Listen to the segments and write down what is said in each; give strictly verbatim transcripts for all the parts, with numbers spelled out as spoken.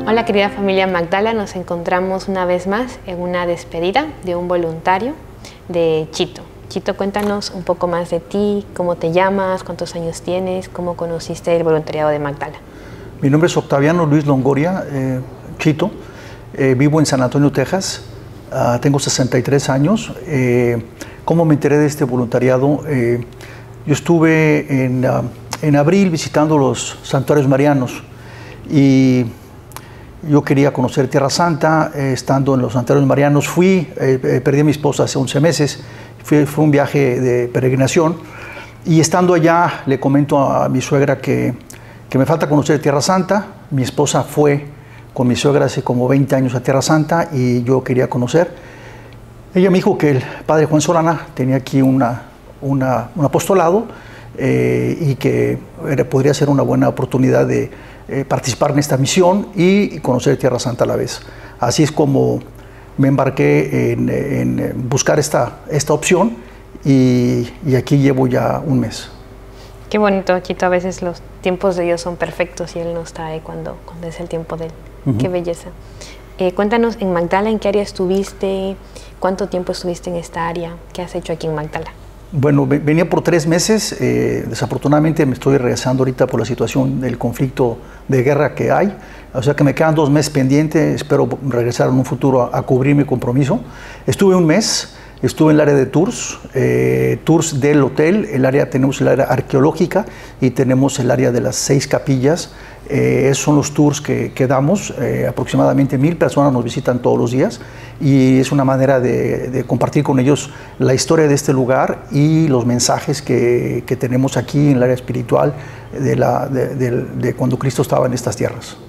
Hola querida familia Magdala, nos encontramos una vez más en una despedida de un voluntario de Chito. Chito, cuéntanos un poco más de ti, cómo te llamas, cuántos años tienes, cómo conociste el voluntariado de Magdala. Mi nombre es Octaviano Luis Longoria, eh, Chito, eh, vivo en San Antonio, Texas, uh, tengo sesenta y tres años. Eh, ¿Cómo me enteré de este voluntariado? Eh, yo estuve en, uh, en abril visitando los santuarios marianos y yo quería conocer Tierra Santa. Eh, estando en los santuarios marianos fui, eh, eh, perdí a mi esposa hace once meses, fue, fue un viaje de peregrinación y estando allá le comento a mi suegra que, que me falta conocer Tierra Santa. Mi esposa fue con mi suegra hace como veinte años a Tierra Santa y yo quería conocer. Ella me dijo que el padre Juan Solana tenía aquí una, una, un apostolado eh, y que era, podría ser una buena oportunidad de eh, participar en esta misión y conocer Tierra Santa a la vez. Así es como me embarqué en, en buscar esta, esta opción y, y aquí llevo ya un mes. Qué bonito, Chito. A veces los tiempos de Dios son perfectos y Él nos trae cuando, cuando es el tiempo de Él. Uh-huh. Qué belleza. Eh, cuéntanos, en Magdala, ¿en qué área estuviste? ¿Cuánto tiempo estuviste en esta área? ¿Qué has hecho aquí en Magdala? Bueno, venía por tres meses. Eh, desafortunadamente me estoy regresando ahorita por la situación del conflicto de guerra que hay. O sea que me quedan dos meses pendientes. Espero regresar en un futuro a, a cubrir mi compromiso. Estuve un mes. Estuve en el área de tours, eh, tours del hotel. El área, tenemos el área arqueológica y tenemos el área de las seis capillas. Eh, esos son los tours que, que damos. Eh, aproximadamente mil personas nos visitan todos los días y es una manera de, de compartir con ellos la historia de este lugar y los mensajes que, que tenemos aquí en el área espiritual de, la, de, de, de cuando Cristo estaba en estas tierras.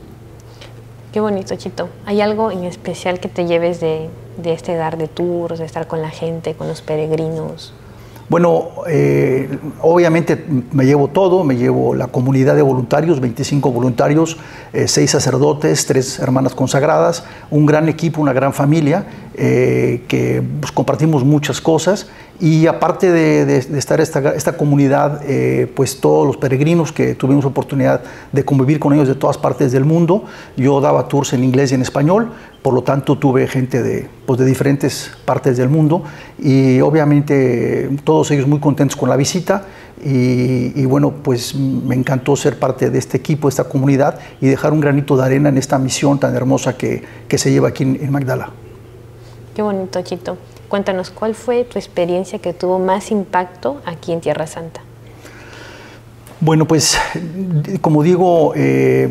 Qué bonito, Chito. ¿Hay algo en especial que te lleves de, de este dar de tours, de estar con la gente, con los peregrinos? Bueno, eh, obviamente me llevo todo, me llevo la comunidad de voluntarios, veinticinco voluntarios, eh, seis sacerdotes, tres hermanas consagradas, un gran equipo, una gran familia, eh, que pues, compartimos muchas cosas y aparte de, de, de estar esta, esta comunidad, eh, pues todos los peregrinos que tuvimos oportunidad de convivir con ellos de todas partes del mundo. Yo daba tours en inglés y en español, por lo tanto tuve gente de, pues, de diferentes partes del mundo y obviamente todos ellos muy contentos con la visita y, y bueno, pues me encantó ser parte de este equipo, de esta comunidad y dejar un granito de arena en esta misión tan hermosa que, que se lleva aquí en, en Magdala. Qué bonito, Chito. Cuéntanos, ¿cuál fue tu experiencia que tuvo más impacto aquí en Tierra Santa? Bueno, pues como digo, eh,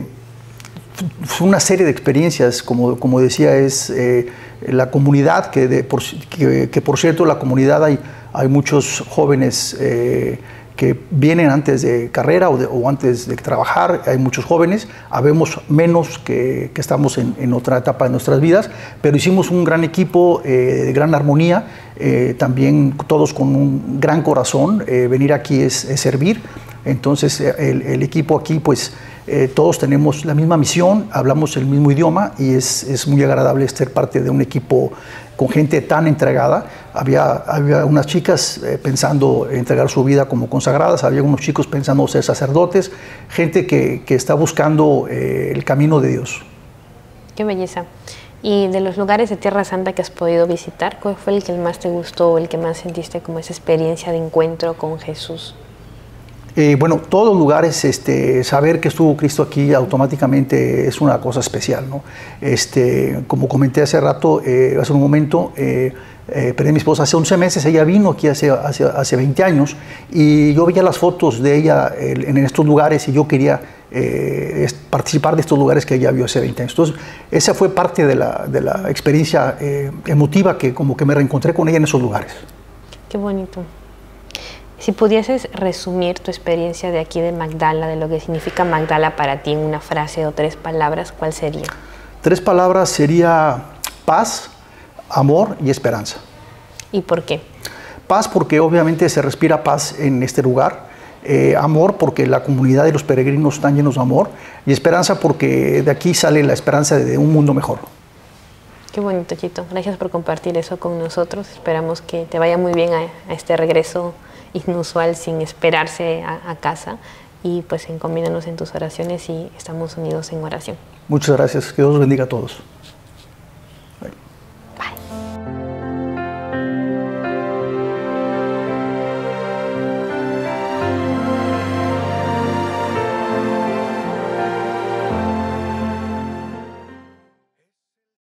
fue una serie de experiencias, como, como decía, es eh, la comunidad, que, de, por, que, que por cierto la comunidad hay, hay muchos jóvenes eh, que vienen antes de carrera o, de, o antes de trabajar, hay muchos jóvenes, habemos menos que, que estamos en, en otra etapa de nuestras vidas, pero hicimos un gran equipo eh, de gran armonía, eh, también todos con un gran corazón. Eh, venir aquí es, es servir, entonces el, el equipo aquí pues Eh, todos tenemos la misma misión, hablamos el mismo idioma y es, es muy agradable ser parte de un equipo con gente tan entregada. Había, había unas chicas eh, pensando entregar su vida como consagradas, había unos chicos pensando ser sacerdotes, gente que, que está buscando eh, el camino de Dios. Qué belleza. Y de los lugares de Tierra Santa que has podido visitar, ¿cuál fue el que más te gustó, el que más sentiste como esa experiencia de encuentro con Jesús? Eh, bueno, todos los lugares, este, saber que estuvo Cristo aquí automáticamente es una cosa especial, ¿no? Este, como comenté hace rato, eh, hace un momento, eh, eh, perdí a mi esposa hace once meses, ella vino aquí hace, hace, hace veinte años y yo veía las fotos de ella eh, en estos lugares y yo quería eh, participar de estos lugares que ella vio hace veinte años. Entonces, esa fue parte de la, de la experiencia eh, emotiva que como que me reencontré con ella en esos lugares. Qué bonito. Si pudieses resumir tu experiencia de aquí de Magdala, de lo que significa Magdala para ti en una frase o tres palabras, ¿cuál sería? Tres palabras sería paz, amor y esperanza. ¿Y por qué? Paz porque obviamente se respira paz en este lugar. Eh, amor porque la comunidad de los peregrinos están llenos de amor. Y esperanza porque de aquí sale la esperanza de un mundo mejor. Qué bonito, Chito. Gracias por compartir eso con nosotros. Esperamos que te vaya muy bien a, a este regreso inusual sin esperarse a, a casa y pues encomínanos en tus oraciones y estamos unidos en oración. Muchas gracias. Que Dios los bendiga a todos.